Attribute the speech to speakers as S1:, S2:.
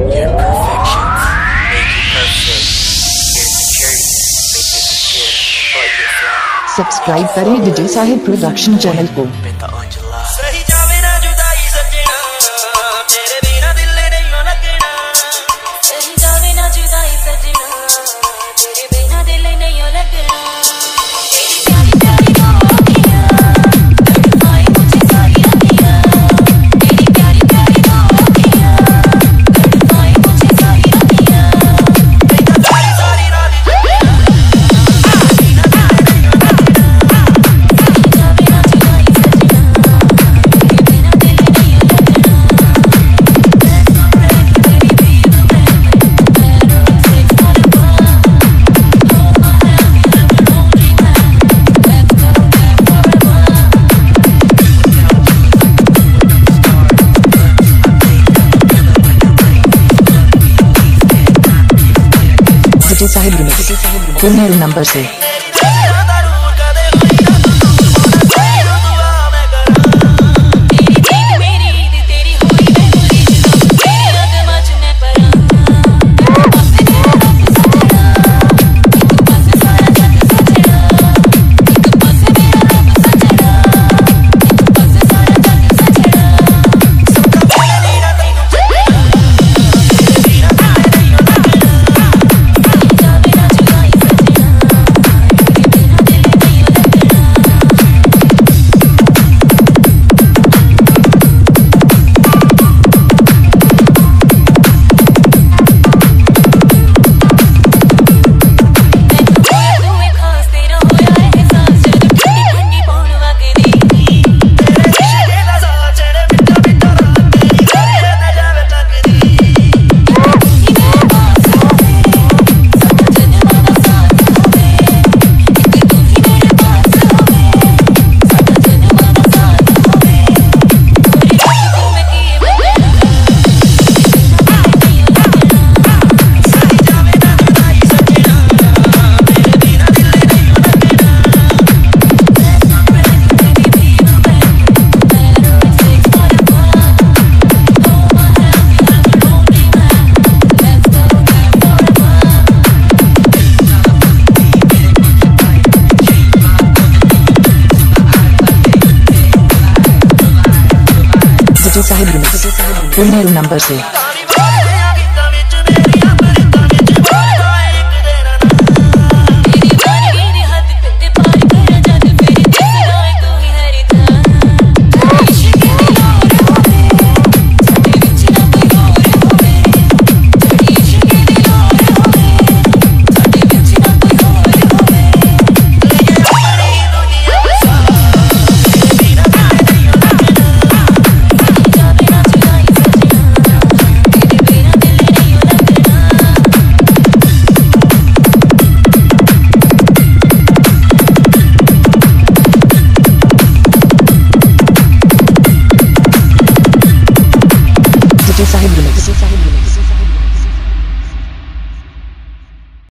S1: Your imperfections make you perfect. Your insecurities make you secure. But you're flawed.
S2: Subscribe करें DJ Sahib production channel को।
S1: सही जावे ना जुदाई सजना, तेरे बिना दिल नहीं लगना।
S3: सही जावे ना जुदाई सजना, तेरे बिना दिल नहीं लगना। तेरी प्यारी प्यारी बाहों तड़पाए मुझे सारी अखियां। तेरी प्यारी प्यारी बाहों तड़पाए मुझे सारी अखियां।
S1: सारी सारी रात
S2: DJ Sahib remix full number से। DJ Sahib remix full number से।